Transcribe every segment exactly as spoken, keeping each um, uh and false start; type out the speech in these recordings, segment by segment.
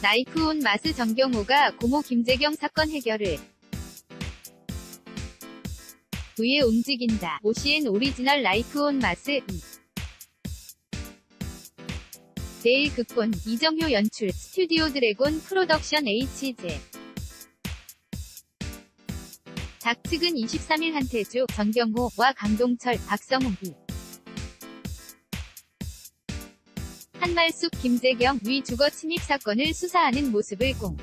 라이프 온 마스 정경호가 고모 김재경 사건 해결을 위에 움직인다. 오씨엔 오리지널 라이프 온 마스 이. 제일 극본, 이정효 연출, 스튜디오 드래곤 프로덕션 에이치제. 작 측은 이십삼 일 한태주, 정경호와 강동철, 박성웅 이. 한말숙, 김재경 위 주거 침입 사건을 수사하는 모습을 공.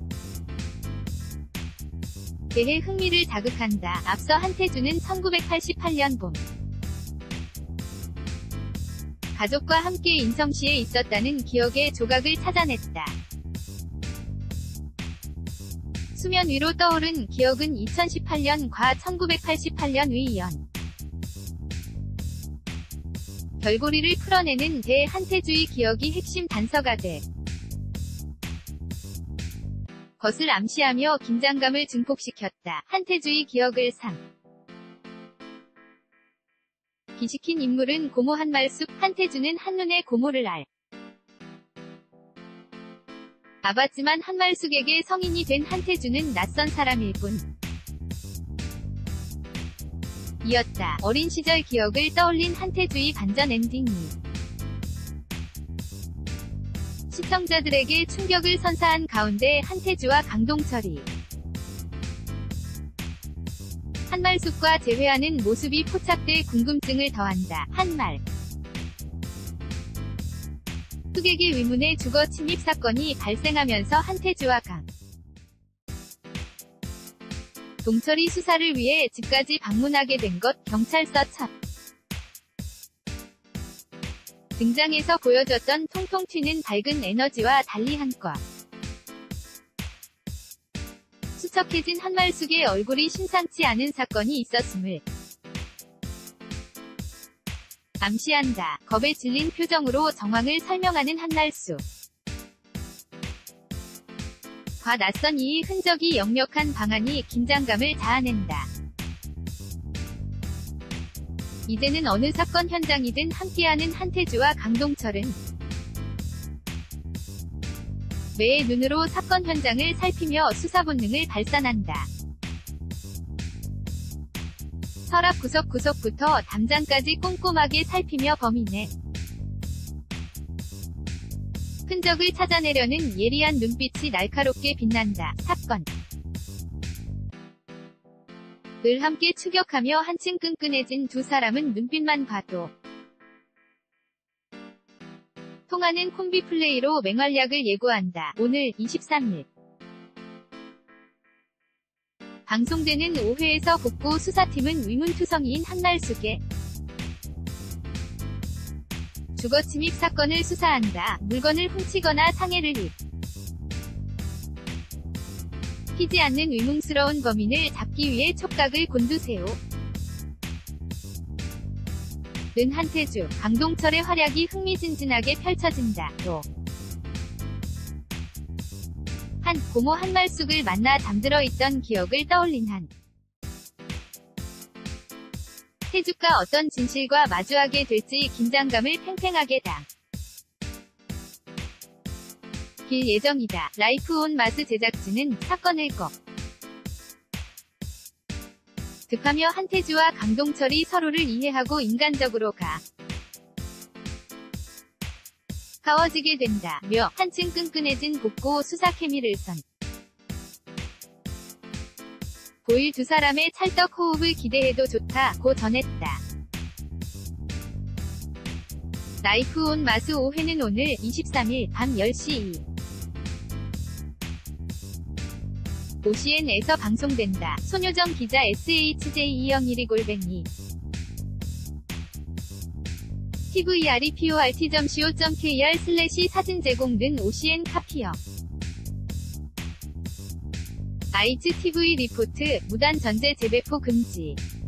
개의 흥미를 자극한다. 앞서 한태주는 천구백팔십팔 년 봄 가족과 함께 인성시에 있었다는 기억의 조각을 찾아냈다. 수면 위로 떠오른 기억은 이천십팔 년과 천구백팔십팔 년 위연 결고리를 풀어내는 대 한태주의 기억이 핵심 단서가 돼 것을 암시하며 긴장감을 증폭시켰다. 한태주의 기억을 삼. 기시킨 인물은 고모 한말숙, 한태주는 한눈에 고모를 알. 아봤지만 한말숙에게 성인이 된 한태주는 낯선 사람일 뿐. 이었다. 어린 시절 기억을 떠올린 한태주의 반전 엔딩이 시청자들에게 충격을 선사한 가운데 한태주와 강동철이 한말숙과 재회하는 모습이 포착돼 궁금증을 더한다. 한말 숙에게 위문의 주거 침입 사건이 발생하면서 한태주와 강 동철이 수사를 위해 집까지 방문하게 된 것. 경찰서 첫 등장에서 보여줬던 통통 튀는 밝은 에너지와 달리 한껏 수척해진 한말숙의 얼굴이 심상치 않은 사건이 있었음을 암시한다. 겁에 질린 표정으로 정황을 설명하는 한말숙. 과 낯선 이의 흔적이 역력한 방안이 긴장감을 자아낸다. 이제는 어느 사건 현장이든 함께하는 한태주와 강동철은 매의 눈으로 사건 현장을 살피며 수사 본능을 발산한다. 서랍 구석구석부터 담장까지 꼼꼼하게 살피며 범인의 흔적을 찾아내려는 예리한 눈빛이 날카롭게 빛난다. 사건 을 함께 추격하며 한층 끈끈해진 두 사람은 눈빛만 봐도 통하는 콤비 플레이로 맹활약을 예고한다. 오늘 이십삼 일 방송되는 오 회에서 복고 수사팀은 위문투성이인 한말숙의 주거 침입 사건을 수사한다. 물건을 훔치거나 상해를 입히지 않는 의문스러운 범인을 잡기 위해 촉각을 곤두세우 는 한태주, 강동철의 활약이 흥미진진하게 펼쳐진다. 또 한, 고모 한말숙을 만나 잠들어 있던 기억을 떠올린 한 태주가 어떤 진실과 마주하게 될지 긴장감을 팽팽하게 당. 길 예정이다. 라이프 온 마스 제작진은 사건을 거 득하며 한태주와 강동철이 서로를 이해하고 인간적으로 가 가워지게 된다며 한층 끈끈해진 복고 수사 케미를 선 보일 두 사람의 찰떡 호흡을 기대해도 좋다고 전했다. 라이프 온 마스 오 회는 오늘 이십삼 일 밤 열 시 이 오씨엔에서 방송된다. 손효정 기자 에스에이치제이 이영일이 골뱅이 티브이알이포알티.co.kr 슬래시 사진 제공 등 오씨엔 카피어 아이츠 티브이 리포트 무단 전제 재배포 금지.